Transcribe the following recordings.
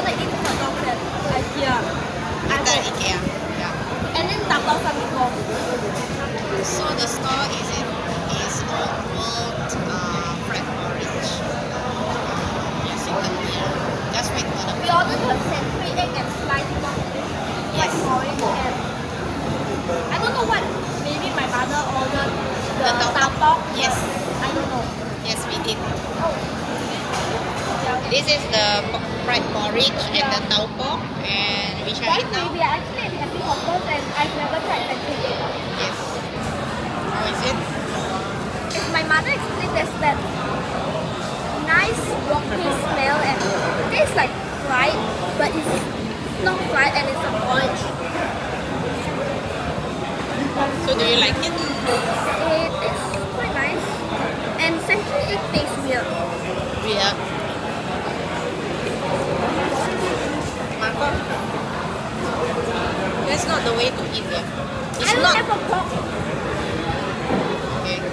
wanna eat hot dogs at IKEA. At the IKEA. Yeah. And then tapao kami ko. So the store is on Old Fred Orange. Using the beer. Just wait for the We ordered the century egg and sliced Yes. orange and I don't know what. Maybe my mother ordered the tapao. Yes. I don't know. Yes, we did. Oh. Yeah, okay. This is the fried porridge and the tau pok, and we shall eat now. We are actually having hot dogs and I've never tried century egg. Yes. How is it? If my mother explained there's that nice rocky smell and it tastes like fried, but it's not fried and it's an orange. So do you like it? It is quite nice. And century egg tastes weird. Yeah. Marco, that's not the way to eat it. It's I don't not. have a pork. Okay.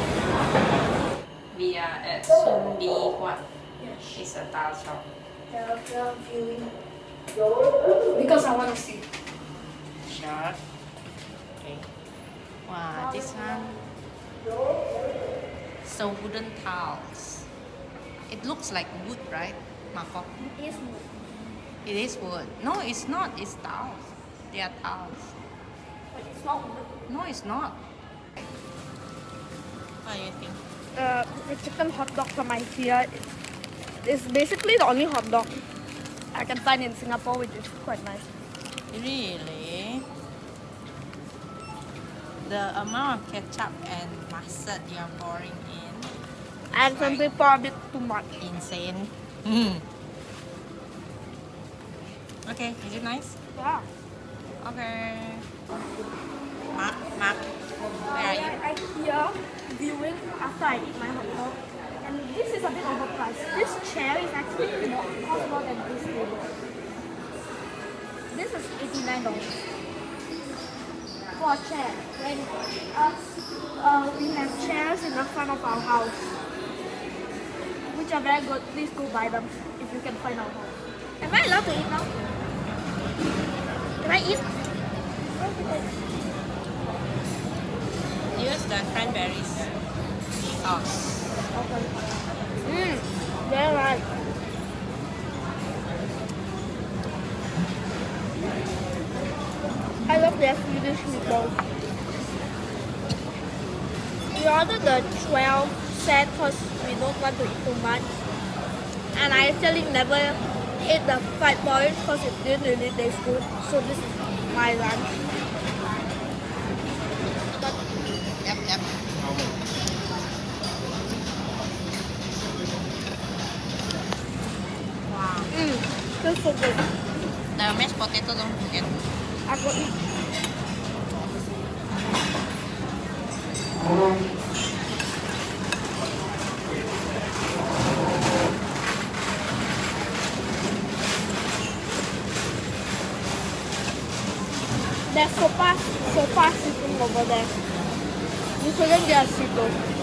We are at Sun Di Huat. It's a tile shop. Because I want to see. Sure. Okay. Wow, this one. So wooden tiles. It looks like wood, right, Marco? It is wood. It is wood. No, it's not. It's tiles. They are tiles. But it's not wood. No, it's not. What do you think? The chicken hot dog from IKEA is basically the only hot dog I can find in Singapore, which is quite nice. Really? The amount of ketchup and mustard you are pouring in, And some people are a bit too much. insane. Okay, is it nice? Yeah. Okay. Mark, where are you? At IKEA viewing after I eat my hot dog. And this is a bit overpriced. This chair is actually cost more than this table. This is $89 for a chair. And we have chairs in the front of our house, which are very good. Please go buy them if you can find our house. Am I allowed to eat now? Can I eat? Use the cranberries sauce. Very right. I love their Swedish meatballs. We ordered the 12 set because we don't want to eat too much. And I actually never ate the fried porridge because it didn't really taste good. So this is my lunch. Yep. Wow. Feels so good. The mashed potato, don't forget. I will eat. There's sofa sitting over there. You couldn't get a seat though.